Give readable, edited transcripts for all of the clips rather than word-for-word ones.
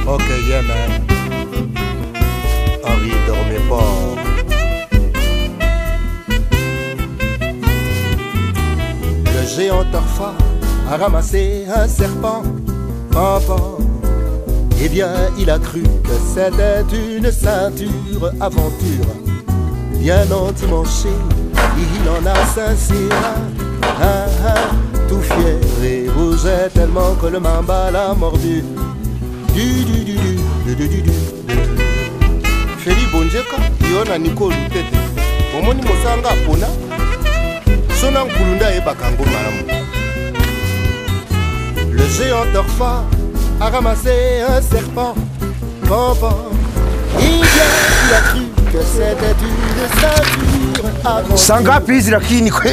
Ok, yeah man. Henri dormait pas. Le géant Orpha a ramassé un serpent. Eh bien, il a cru que c'était une ceinture aventure. Bien endimanché, il en a cincé tout fier et rougeait tellement que le mamba l'a mordu. Feli bonjeka, yona Nicole Tete. Omoni mosanga pona. Sona nkulunda e bakango malamu. Le géant Orpha a ramassé un serpent. Il a cru que c'était une ceinture avant. Sangapi lakini kwe.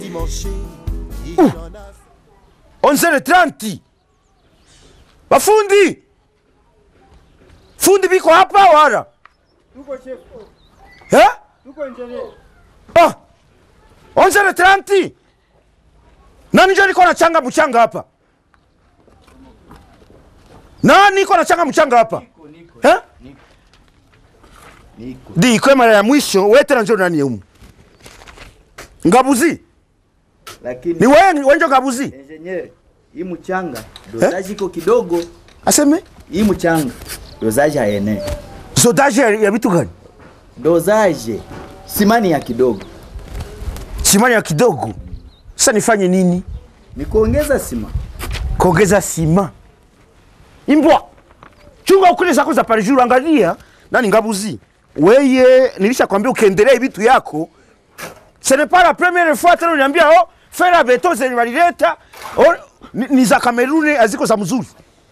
11:30. Bafundi. Fundi biko hapa wala? Tuko chef. Tuko engineer. 11:30. Nani ndio niko na changa mchanga hapa? Nani niko na changa mchanga hapa? Niko. Di kwa mara ya mwisho wewe njoo nani humu? Ngabuzi. Lakini ni wewe ndio Ngabuzi? Engineer, hii mchanga dozaji iko kidogo. Aseme? Hii mchanga dozaji haene. Dozaji ya vitu gani? Dozaji simani ya kidogo. Simani ya kidogo. Sasa nifanye nini? Ni kuongeza sima. Kuongeza sima. Imbwa. Chunga ukule zako za parijuru, angalia. Nani Ngabuzi? Weye nilishakwambia ukiendelea vitu yako. Ce n'est pas la première fois tena uniambia faire la béton zenye walileta ni za Kameruni aziko za mzuri.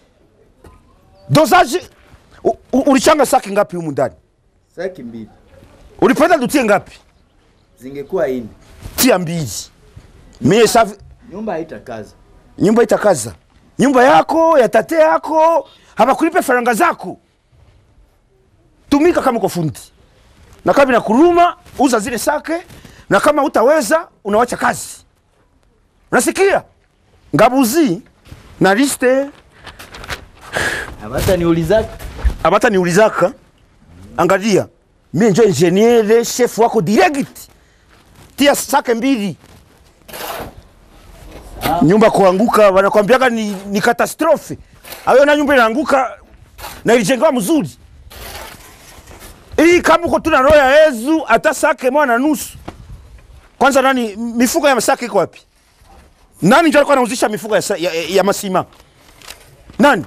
Dosage ulichanga saki ngapi humu ndani? Saki 2. Ulipenda tutie ngapi? Zingekuwa 4. Tia 2. Mimi safi Nyumba haitakaza. Nyumba itakaza. Nyumba yako, ya tate yako, habakulipe faranga zako. Tumika kama uko fundi. Na kama inakuruma, uza zile sake, na kama utaweza, unawacha kazi. Unasikia? Ngabuzi na liste. Abata niulizaka. Angalia, mimi ndio engineer chef wako direct. Tia sake 2. Nyumba kuanguka wanakuambiaga ni katastrofe. Hayo na nyumba inaanguka na ilijengewa mzuri. Hii kama uko tuna roho ya Yesu hata sake 1.5. Kwanza nani mifuko ya masake iko wapi? Nani ndio alikuwa anauzisha mifuko ya masima? Nani?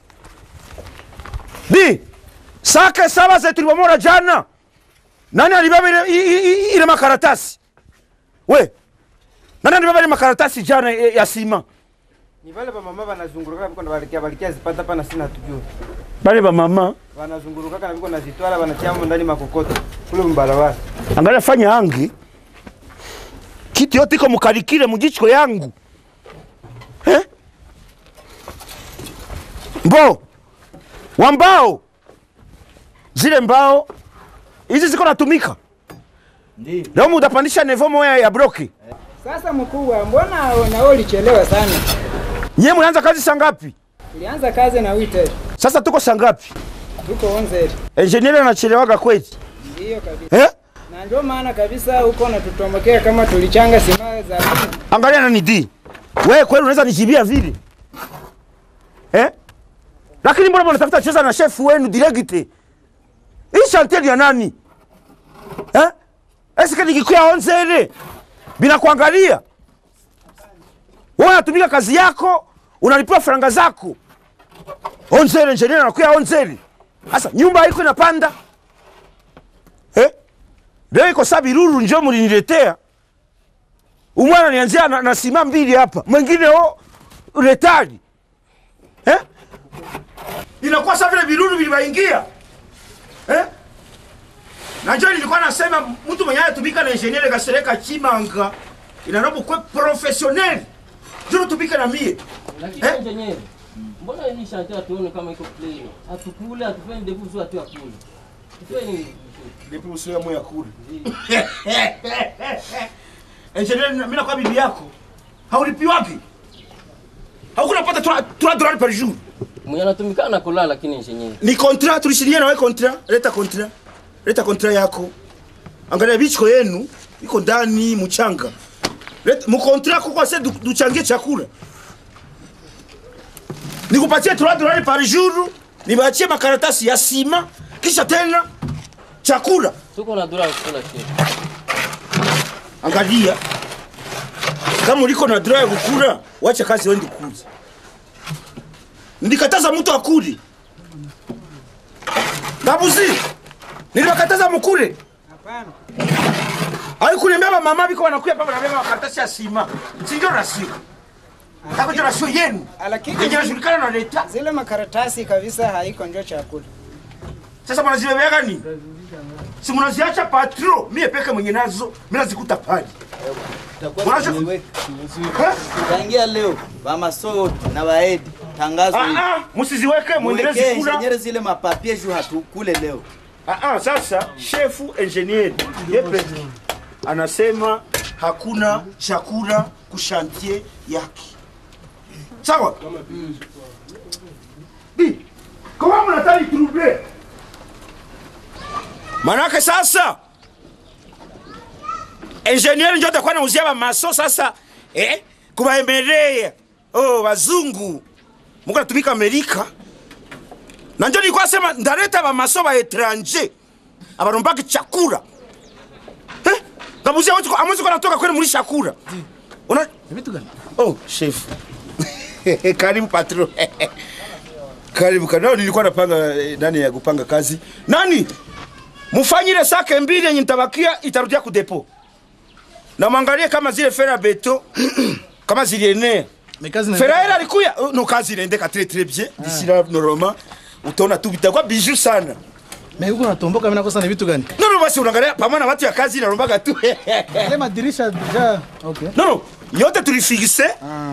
Sake 7 zetu tulibomora jana. Nani alibeba ile makaratasi? We. Nani alibeba ile makaratasi jana ya sima? Ni wale ba mama wanazunguruka biko balikia zipata hapa na sina tujue. Bale ba mama wanazunguruka kana biko nazitwala wanatia ndani makokoto kule mbarabara. Angalia fanya hangi. Kitu yote iko mukalikile mujichiko yangu. Mbo. Wambao. Zile mbao hizi ziko natumika. Ndio. Leo mudapandisha nevo moya ya broki. Sasa mkubwa, mbona ulichelewa sana? Nyie mlianza kazi saa ngapi? Tulianza kazi na wite. Sasa tuko saa ngapi? Tuko 11. Engineer anachelewaga kweli? Ndio kabisa. Na ndio maana kabisa huko na tutomokea kama tulichanga sima za. Angalia nani di. Wewe kweli unaweza nijibia vile? Lakini mbona mnatafuta cheza na chef wenu direct? Hii chantier ya nani? Eske nikikuya 11 bila kuangalia? Wewe unatumika kazi yako, unalipia faranga zako. 11 engineer anakuya 11. Sasa nyumba haiko inapanda. Leo iko sabiruru njoo mliniletea. Umwana nianzia na sima 2 hapa. Mwingine retard. Inakuwa sawa vile biruru vilibaingia. Na njoo nilikuwa nasema mtu mwenye anatumika na engineer Gasereka Chimanga inanobu kwa professionnel. Njoo tumika na mie. Lakini engineer, mbona hii chantier tuone kama iko clean? Atukule atufanye defuzo atu akule. Tufanye defuzo ya moyo akule. Engineer mimi na kwa bibi yako. Haulipi wapi? Haukuna pata $3 per jour. Mwenye anatumikana na kulala lakini engineer. Ni contrat tulishiria na wewe contrat. Leta contrat. Leta contrat yako. Angalia bichiko yenu iko ndani mchanga. Leta mu contrat kwa sasa duchangie chakula. Nikupatie $3 par jour, nibaachie makaratasi ya sima kisha tena chakula. Tuko na dola kula chini. Angalia. Kama uliko na dola ya kukula, wacha kazi wewe ndikuza. Ndikataza mtu akuli. Babuzi. Nilibakataza mkule. Hapana. Ai kuniambia mama biko wanakuya baba na beba makaratasi ya sima. Si ndio rasio. Hapo ndio rasio yenu. Lakini inajulikana na leta. zile makaratasi kabisa haiko ndio chakula. Sasa mnazibebea gani? Si mnaziacha patro, mimi peke mwenye nazo, mimi nazikuta pale. Tangia leo mama sote na waedi tangazo hili. Msiziweke muendelee kula. Engineer zile mapapie juu hatukule leo. Sasa chefu engineer yepe anasema hakuna chakula kushantie yake. Sawa? Kama mnataka trouble. Manake sasa engineer ndio atakuwa anauzia ba maso sasa kubaemelea wazungu Mungu anatumika Amerika na ndio nilikuwa sema ndaleta ba maso ba étranger abarombaki chakula ngabuzia watu amuzi kwa natoka kwenda muri chakula una vitu gani chef karibu patron karibu kanao nilikuwa napanga nani ya kupanga kazi nani mufanyire sake mbili yenye nitabakia itarudia ku depot na mwangalie kama zile fera beto kama zilienea Ferreira alikuya no kazi inaendeka très bien d'ici là normalement utaona tu bitakuwa bijou sana mais uko natomboka mimi nakosa na vitu gani no basi unaangalia pamoja na watu ya kazi narombaga tu ile madirisha deja okay no yote tulifixe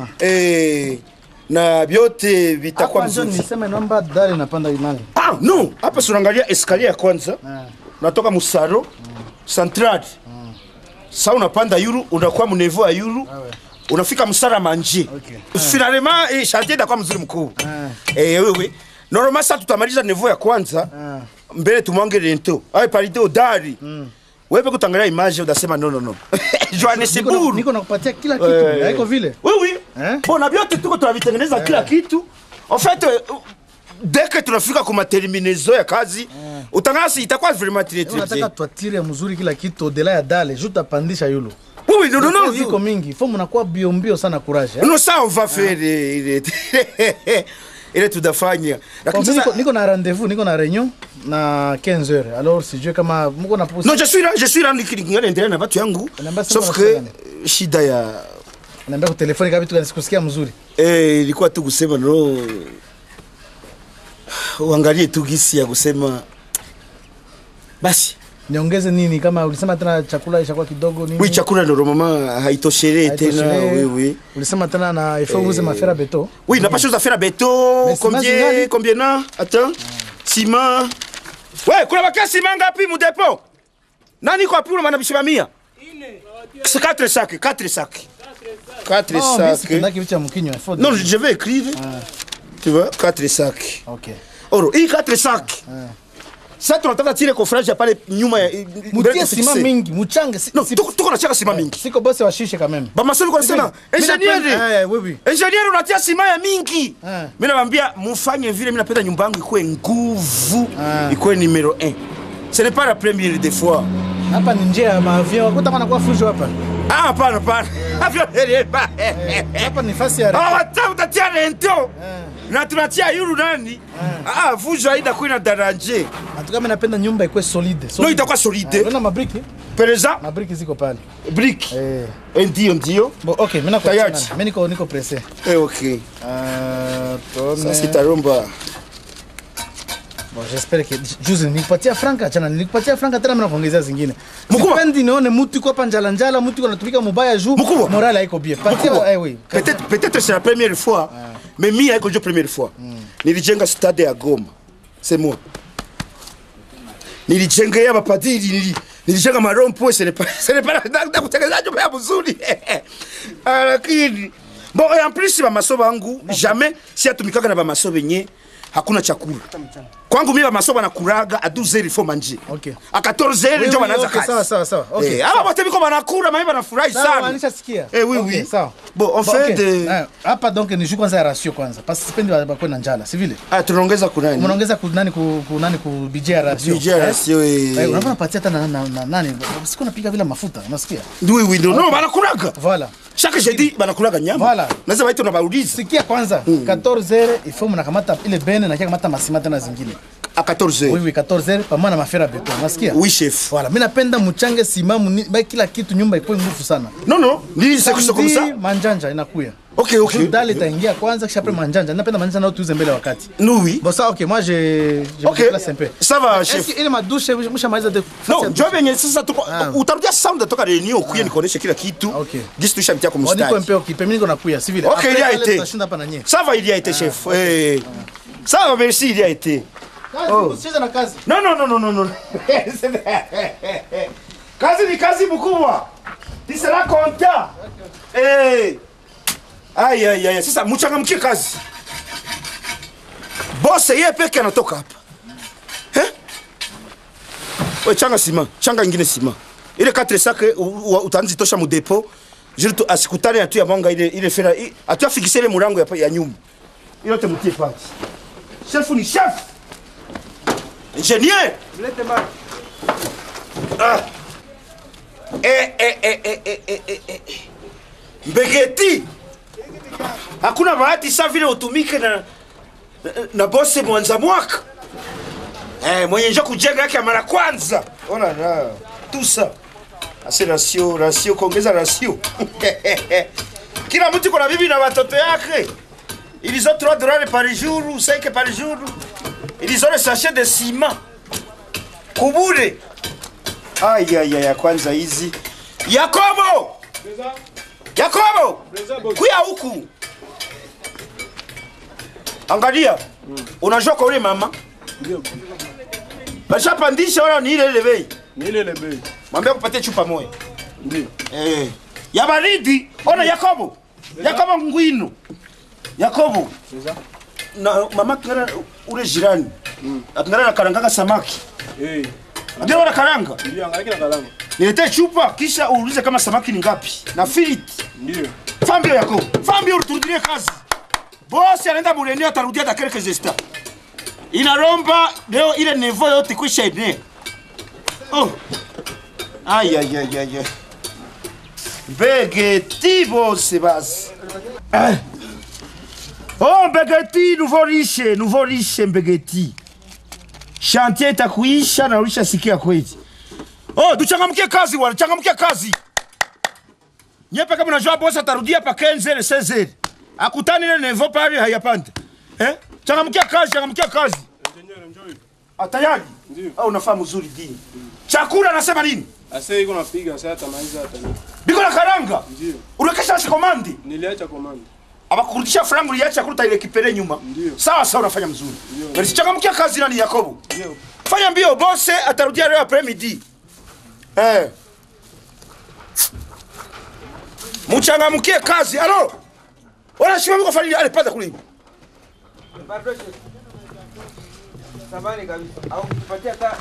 na vyote vitakuwa vizuri niseme naomba dali napanda imani no hapa unaangalia escalier ya kwanza unatoka musaro central sasa unapanda yuru unakuwa mnevo ya yuru unafika msara manje finalement chantier itakuwa mzuri mkuu wewe normalement sasa tutamaliza nevo ya kwanza mbele tumwange rento parite odari wewe kutangalia image udasema no Johannesburg niko nakupatia kila kitu haiko vile oui bona vyote tuko tunavitengeneza kila kitu en fait dès que tunafika kwa terminaison ya kazi utangasi itakuwa vraiment très bien unataka tuatire mzuri kila kitu au-delà ya dale juste apandisha yulo oui non iko mingi faut mnakuwa bio sana courage non ça on va faire ile tudafanya lakini niko na rendez-vous niko na réunion na 15h alors si je kama mko na non je suis là nikiingia na watu yangu sauf que shida ya naambia kwa telefoni kama vitu kanisikia mzuri ilikuwa tu kusema no uangalie tu gisi ya kusema basi niongeze nini kama ulisema tena chakula ishakuwa kidogo nini oui chakula ndio mama haitoshelei tena oui ulisema tena na il faut user mafera beto oui na pas chose à faire à béton combien na attends ciment ouais kuna bakia ciment ngapi mu depot nani kwa pula manabishima 100 4 sacs non je vais écrire tu vois 4 sacs OK oro 4 sacs sasa tunataka tile coffrage pale nyuma ya mutie sima mingi muchanga no tuko na chaka sima mingi siko bosi wa shishe quand même ba masoli kwa sana engineer oui engineer unatia sima ya mingi mimi nawaambia mufanye vile mimi napenda nyumba yangu ikuwe nguvu ikuwe numero 1 ce n'est pas la première des fois hapa ni njia ya maavion wakuta kana kwa fujo hapa hapana avion hapa ni fasi ya hata utatia rento na tunatia yuru nani fujo haida kuina daranje atuka mimi napenda nyumba ikuwe solide no itakuwa solide unaona mabriki pereza mabriki ziko pale brick ndio bon okay mimi nakuacha mimi niko pressé okay sasa sitaromba bon j'espère que juzi nikupatia franka tena mimi nakuongezea zingine sipendi nione mtu yuko hapa njala mtu anatumika mubaya juu morale haiko bien oui peut-être c'est la première fois mais mimi haiko jo première fois nilijenga stade ya Goma c'est moi nilijenga ya mapadiri nilijenga marompo ce n'est pas kutengeneza nyumba ya mzuri lakini Bon, et en plus ba maso bangu jamais si atumikaka na ba maso benye hakuna chakula. Kwangu mimi ba maso banakuraga a 12h il faut manger. Okay. A 14h ndio wanaanza kazi. Sawa. Okay. Hapa wote biko banakula, mimi banafurahi sana. Anisha sikia. Oui. Okay, sawa. Bon, on fait de hapa donc ni kwanza ya ratio kwanza. Parce que sipendi bakwe na njala, si vile? tunaongeza kuna nini? Unaongeza kunani ku budget ya ratio. Budget ya ratio unafanya patia hata na nani? Siku napika bila mafuta, unasikia? Oui, non, banakulaga. Voilà. Chaque jeudi banakulaga nyama. Voilà. Naweza baito na barudizi. Sikia kwanza 14h il faut mnakamata ile bene na kamata masima tena zingine. À 14h. Oui, 14h pamoja na mafera beton. Unasikia? Oui, chef. Voilà, mimi napenda mchange simamu kila kitu nyumba ikuwe nguvu sana. Non, ni c'est comme ça. Manjanja inakuya. Okay. Dale itaingia kwanza kisha après manjanja. Napenda manjanja nao tuuze mbele wakati. Nous oui. Bon ça OK, moi je me déplace un peu. Ça va chef. Est-ce que ile madouche mshamaliza de Non, njoo benye sasa tuko utarudia sound toka reunion kuye nikoneshe kila kitu. Okay. Gisi tuishamtia kwa mstari. On est un peu occupé, mimi niko nakuya, si vile. OK, il a été. Ça va, il a été chef. Ça va, merci, il a été. Usicheze na kazi. Non. Kazi ni kazi mkubwa. Tu seras content. Aïe. Sasa mchangamkie kazi. Boss yeye peke anatoka hapa. Wewe changa ingine sima. Ile 4 sacs utaanzi tosha mu depot. Juste asikutane atu ya mwanga ile fera atu afikishe ile murango ya nyumba. Ile yote mtie pale. Chef ni chef. Ingénieur. Mbegeti. Hakuna bahati sa vile utumike na bosse mwanza mwaka. Mwenye njoo kujenga yake mara kwanza. Ona na tout ça. Assez ratio kuongeza ratio. Kila mtu kuna bibi na watoto yake. Ils ont 3 dollars par jour ou 5 par jour. Ils ont le sachet de ciment. Kubure. Aïe, kwanza hizi. Yakobo! Kuya huku. Angalia. Unajua kwa ule mama? Ndio. Basha pandisha wala ni ile bei. Ni ile bei. Mwambie kupatie chupa moja. Ndio. Ya baridi. Ona Yakobo. Yakobo ngwino. Yakobo. Na mama kingana ule jirani. Akingana na karanga samaki. Ndio wana karanga. Ndio angalia karanga. Nilete chupa kisha uulize kama samaki ni ngapi. Na filiti. Ndio. Fambio Yakobo. Fambio uturudilie kazi. Bosi anaenda buleni atarudia ta quelques instants. Inaromba leo ile nevo yote kwisha ine. Aïe. Begeti bosi basi. Begeti nouveau riche Begeti. Chantier itakuisha na ulisha sikia kweli. Tuchangamkie kazi wala, changamkie kazi. Nyepe kama unajua bosi atarudia pa 15 16. Akutani ile nevo pale hayapanda. Changamkia kazi. Engineer enjoy. Atayari? Ndio. Unafahamu mzuri dini. Chakula anasema nini? Ase iko napiga sasa tamaliza hata. Biko na karanga? Ndio. Unakesha sikomandi? Niliacha komandi. Abakurudisha frangu liacha kuruta ile kipele nyuma. Ndio. Sawa unafanya mzuri. Ndio. Changamkia kazi nani Yakobo? Ndio. Fanya mbio bosse atarudia leo après midi. Mchangamkie kazi. Alo. Wala shima mko fanya alipata kule. Samani kabisa. Au kupatia hata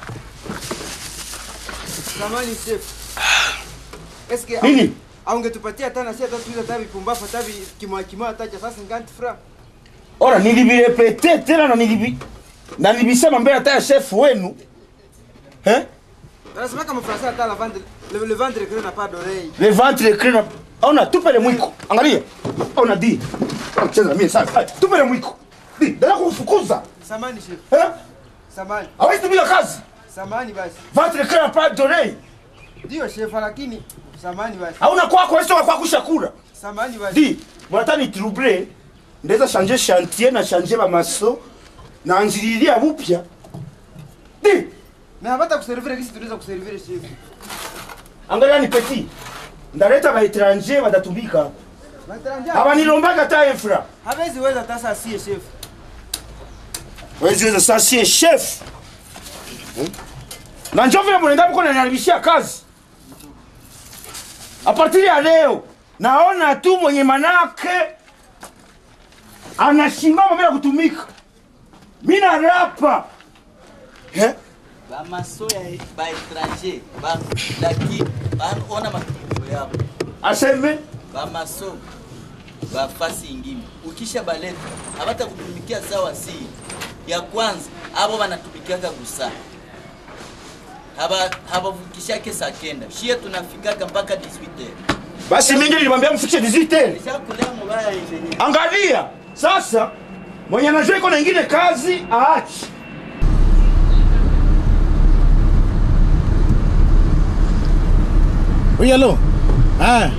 samani chef. Eske nini? Ungetupatia hata na si hata tuiza hata vipumbafu hata kimwa hata cha sasa 50 francs. Ora nilibirepete tena na nilibisema mbele hata ya chef wenu. Anasema kama Français hata la vendre le ventre que n'a pas d'oreille. Le ventre que n'a ona tupe le mwiko. Angalia. Ona di. Cheza mimi sasa. Tupe le mwiko. Di, dada kufukuza. Samani chef. Samani. Hawezi tumia kazi. Samani basi. Ventre que n'a pas d'oreille. Ndio chef lakini samani basi. Hauna kwako sio kwa kushakura. Samani basi. Di, mwanatani trouble. Ndeza changer chantier na changer ba maso na anjililia upya. Di. Na hata kuservire kisi tunaweza kuservire chef. Angalia ni petit. Ndaleta ba étranger batatumika. Ba étranger. Abanilombaga ta infra. Hawezi weza tasa si chef. Wezi weza sasa si chef. Na njoo vile mnaenda mko naniharibishia kazi. A partir ya leo naona tu mwenye manake Anashimama bila kutumika. Mimi na rapa. Ba masoya ba étranger ba lakini ba ona matatizo yao. Aseme Ba maso ba fasi ingine. Ukisha baleta habata kutumikia sawa si. Ya kwanza abo banatumikiaga gusa. Haba vukishake saa kenda. Shia tunafikaga mpaka 18h. basi mimi nilimwambia mfikishe 18h. Nishakulea mubaya engineer. Angalia sasa mwenye anajua iko na ingine kazi aachi. Oui, allô? Ah.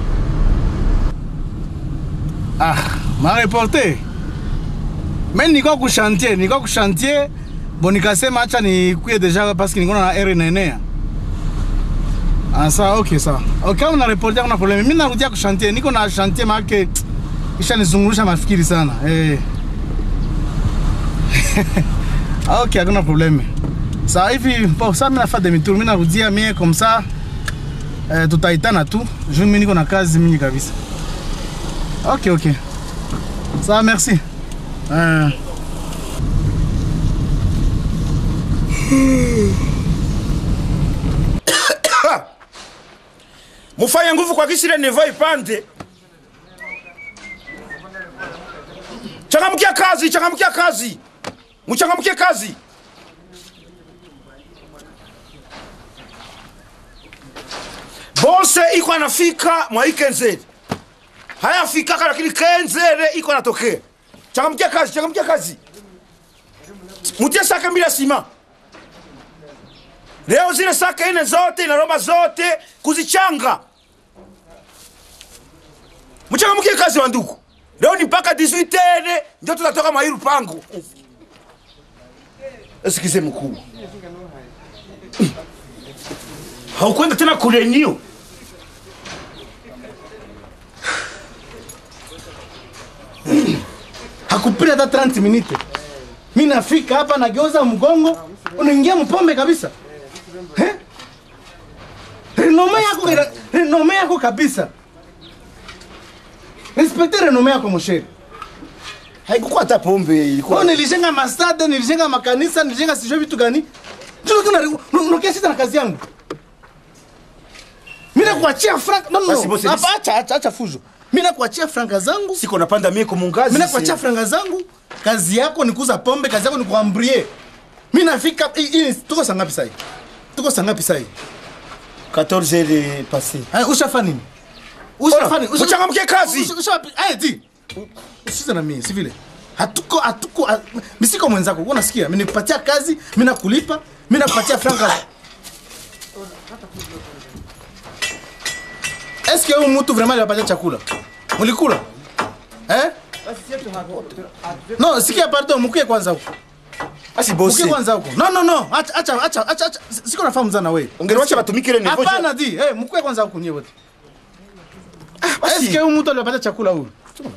Ah, m'a reporté. Mais niko ku chantier. Bon nikasema acha nikuye deja parce que niko na erreur nenea. Ah ça OK ça. OK on a reporté kuna problème. Mimi narudia ku chantier. Niko na chantier make kisha nizungurusha mafikiri sana. Ah OK hakuna problème. Ça hivi bon ça mimi nafanya demi tour mimi narudia mimi comme ça. Tutaitana tu. Je mimi niko na kazi mingi kabisa. OK. Ça merci. Mufanye nguvu kwa kisire nevo ipande. Changamkia kazi. Mchangamkie kazi. Bose iko anafika mwa ikenzeri. Haya fika lakini kenzere iko anatokea. Changamkia kazi. Mutie saka bila sima. Leo zile saka ine zote na Roma zote kuzichanga. Mchangamkie kazi wa ndugu. Leo ni mpaka 18h ndio tutatoka mwa hili pango. Esikize mkuu. Haukwenda tena kurenio. Hakupita hata 30 minutes. Mimi nafika hapa nageuza mgongo, unaingia mpombe kabisa. Renome yako kabisa. Respecte renome yako msheri. Haikuwa hata pombe ilikuwa. Nilijenga mastade, nilijenga makanisa, nilijenga sijui vitu gani. Ndio kuna shida na kazi yangu. Mimi nakuachia frank. No. Acha fujo. Mimi nakuachia franka zangu. Siko napanda mimi kumungazi. Mimi nakuachia franka zangu. Kazi yako ni kuuza pombe, kazi yako ni kuambrie. Mimi nafika tuko saa ngapi sasa? 14h passé. Ushafa nini? Mchangamkie kazi. Ti. Usize na mimi, si vile. Hatuko misiko mwenzako. Unasikia? Mimi nikupatia kazi, mimi nakulipa, mimi nakupatia franka. Est-ce que un mtu vraiment alipatia chakula? Mulikula? Non, sikia pardon, mkuye kwanza huko. Asi bosi. Mkuye kwanza huko. No. Acha. Siko nafahamu sana wewe. Ungeniacha batumike ile nevo. Hapana di. Mkuye kwanza huko nyewe wote. Est-ce que un mtu alipatia chakula huko?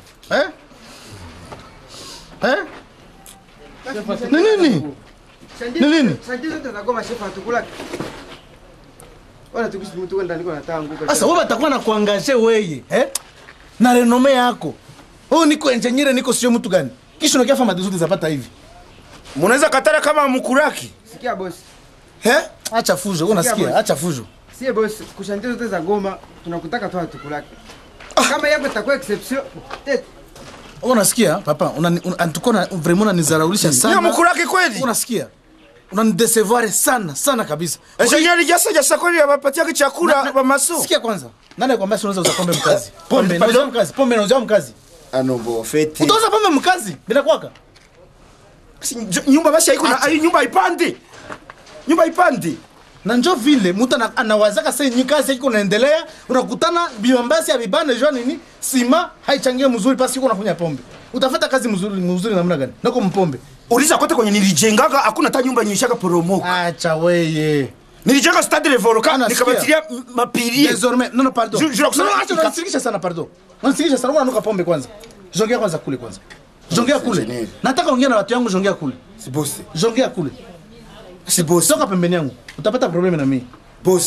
Nini? Santi zote za goma shefa tukula. Wala tukisi mtu kwenda niko natanguka. Sasa wewe utakuwa na kuangaje wewe, na renome yako. Niko engineer niko sio mtu gani? Kisha unakiafa madizudi zapata hivi. Mnaweza katara kama mkuraki. Sikia boss. Acha fujo, unasikia? Acha fujo. Sie boss, kushanti zote za goma tunakutaka tu tukulake. Kama yako itakuwa exception. Unasikia? Papa, antukona vraiment unanizaraulisha sana. Ni mkuraki kweli? Unasikia? Unanidesevoir sana kabisa. Engineer jasa kweli apatia chakula ba maso. Sikia kwanza. Nani akwambia si unaweza uza pombe mkazi? Pombe unauza mkazi. Anobo feti. Utauza pombe mkazi bila kwaka? Nyumba basi haiko na nyumba ipande. Na njoo vile mtu anawazaka sasa nyikazi iko naendelea, unakutana biambasi ya bibane jua nini? Sima haichangie mzuri pasi uko unafanya pombe. Utafuta kazi mzuri namna gani? Nako mpombe. Uliza kote kwenye nilijengaga hakuna hata nyumba nyishaka poromoka. Acha wewe. Nilijenga stade le Volcan nikabatilia mapirie. Désormais non pardon. Acha unasikilisha sana pardon. Unasikilisha sana unanuka pombe kwanza. Jongea kwanza kule kwanza. Jongea kule. Nataka ongea na watu yangu jongea kule. Si boss. Jongea kule. Si boss. Soka pembeni yangu. Utapata problème na mimi. Boss.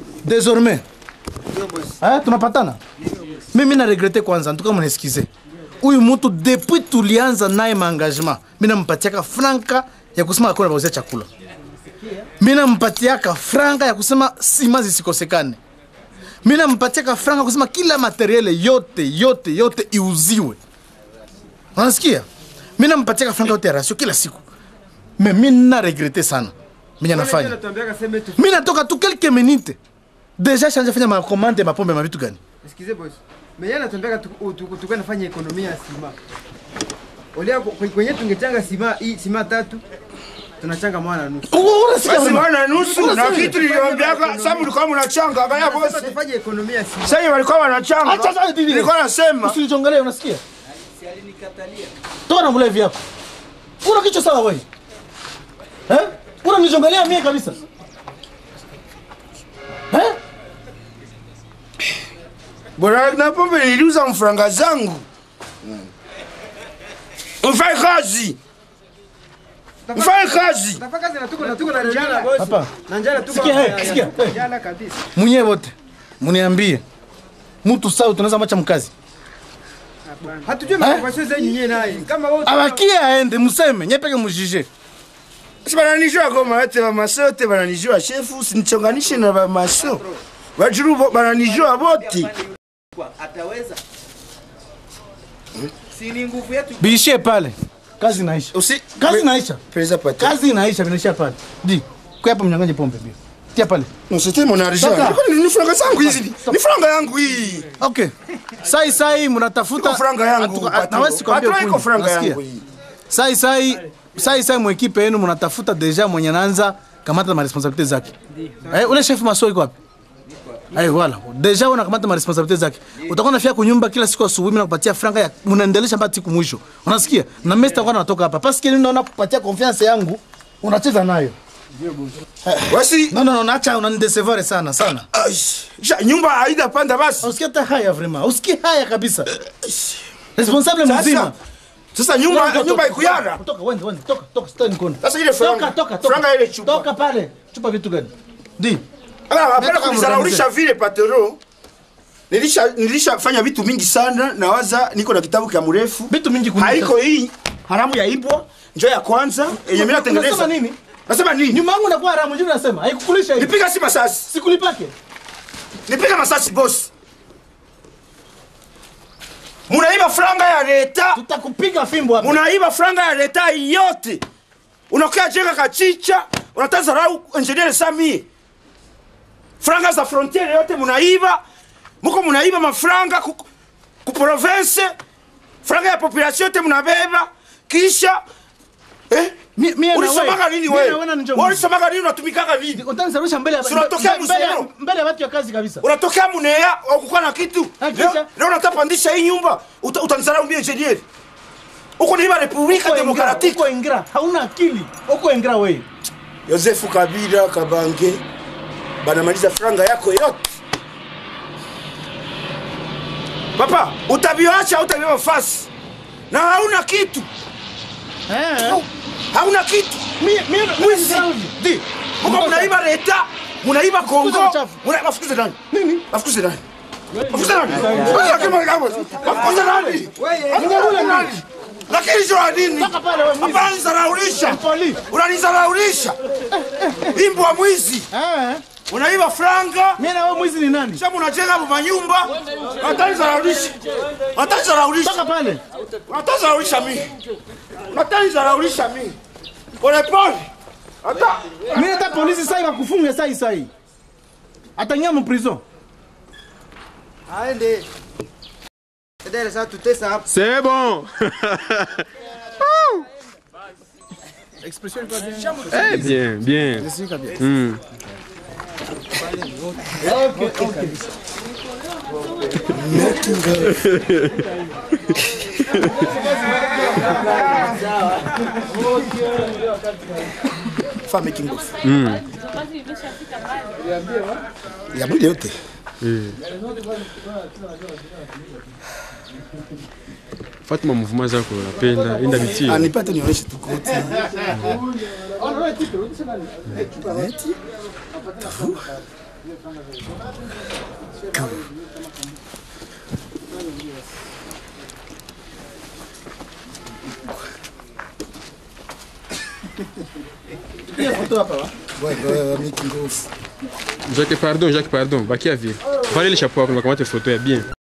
Désormais. Tunapatana. Mimi na regretter kwanza, en tout cas m'excuser. huyu mtu depuis tulianza naye maengagement, mimi nampatiaka franka ya kusema akona bauzia chakula. Mimi nampatiaka franka ya kusema sima zisikosekane. Mimi nampatiaka franka kusema kila materiele yote iuziwe. Unasikia? Mimi nampatiaka franka yote ya rasio kila siku. Mais mimi na regrette sana. Mimi nafanya. Mimi natoka tu quelques minutes. Déjà changer fanya ma commande ma pombe ma vitu gani? Excusez boss. Mais yana tuambia tukana fanya ekonomia ya sima. Olea kwenye tungechanga sima 3 tunachanga mwana nusu. Basi mwana nusu na kitu niliwaambiaka sababu mlikuwa mnachanga kaya boss. Tufanye ekonomia ya sima. Sasa walikuwa wanachanga. Acha sasa ndio. Nilikuwa nasema. Usinichongelee unasikia? Si alinikatalia. Toa na mlevi yako. Una kichwa sawa wewe? Unanichongelea mimi kabisa. Bora na pombe niliuza mfranga zangu. Mfanye kazi. Mfanye kazi. Tafaka kazi na tuko na njala boss. Hapa. Na njala tuko. Sikia. Njala kabisa. Mwenyewe wote. Mniambie. Mtu sawa tunaweza macha mkazi. Hatujui mafasio zenyu nyenye naye. Kama wote Abakia aende mseme, nyepeke mjije. Si bananijua goma wote wa masote bananijua chefu usinichonganishe na ba maso. Wajuru bananijua wote. Ataweza. Si ni nguvu yetu. Biishie pale. Kazi inaisha. Kazi inaisha. Preza pate. Kazi inaisha binaisha pale. Di. Kwa hapo mnyang'anye pombe bio. Tia pale. Non, c'était mon argent. Ni franga zangu hizi. Ni franga yangu hii. Okay. Sai mnatafuta franga yangu. Nawezi kuambia kweli. Iko franga yangu hii. Sai mu equipe yenu mnatafuta deja mwenye anaanza kamata ma responsabilité zake. Ule chef maso iko wapi? Wala. Deja unakamata ma responsabilité zake. Utakuwa unafia kunyumba kila siku asubuhi mimi nakupatia franga ya unaendelesha mpaka siku mwisho. Unasikia? Na mimi sitakuwa natoka hapa. Parce que ninaona kupatia confiance yangu unacheza nayo. Wasi. No, naacha unanidecevoir sana. Nyumba haida panda basi. Usikie hata haya vraiment. Usikie haya kabisa. Responsable mzima. Sasa nyumba ikuyara. Toka, wende. Toka, stay mkono. Sasa ile franga. Toka. Franga ile chupa. Toka pale. Chupa vitu gani? Di. Hapana kunizaraulisha vile patero. Nilishafanya vitu mingi sana na waza niko na kitabu kia mrefu. Vitu mingi kunika. Haiko hii haramu ya imbwa. Njoo ya kwanza yenye mimi natengeneza. Unasema nini? Nasema nini? Nyuma yangu nakuwa haramu, njoo nasema. Haikukulisha hivi. Nipiga si masasi. Sikulipake. Nipiga masasi boss. Munaiba franga ya leta. Tutakupiga fimbo hapa. Munaiba franga ya leta yote. Unakaa jenga kachicha, unatazarau engineer Sami. Franga za frontiere yote munaiba. Muko munaiba mafranga ku province. Franga ya population yote munabeba. Kisha ulisomaka nini wewe? Ulisomaka nini unatumikaka nini? Utanisarusha mbele ya watu ya kazi kabisa. Unatokea Munea ukuwa na kitu. Leo unatapandisha hii nyumba, utanisarau mbie engineer. Uko ni Republika Demokratiki. Uko ingra, hauna akili. Uko ingra wewe. Joseph Kabila Kabange banamaliza franga yako yote. Papa, utabiacha utabiwa fasi. Na hauna kitu. Hauna kitu. Di. Muko mnaiba leta, mnaiba Kongo. Mafukuze nani? Nini? Mafukuze nani? Mafukuze nani? Mafukuze nani? Wewe. Lakini jua nini? Hapana nizaraulisha. Unanizaraulisha. Imbwa mwizi. Unaiba franga. Mimi na wewe mwizi ni nani? Sasa unajenga hapo manyumba. Watanizaraulisha. Toka pale. Watanizaraulisha mimi. Watanizaraulisha mimi. Pole. Ata. Mimi hata polisi sasa ikakufunga sasa. Atanyama prison. Aende. Dada sasa tutesa hapa. C'est bon. Expression quoi Bien. Okay. Femme kingo. Ya budi yote. Fatima mouvement zako napenda enda bitie. Anipate nionyeshe tu koti. Tupige photo hapa wa. Jacques, pardon. Bakia vile. Valez le chapeau, on va commenter photo, est bien.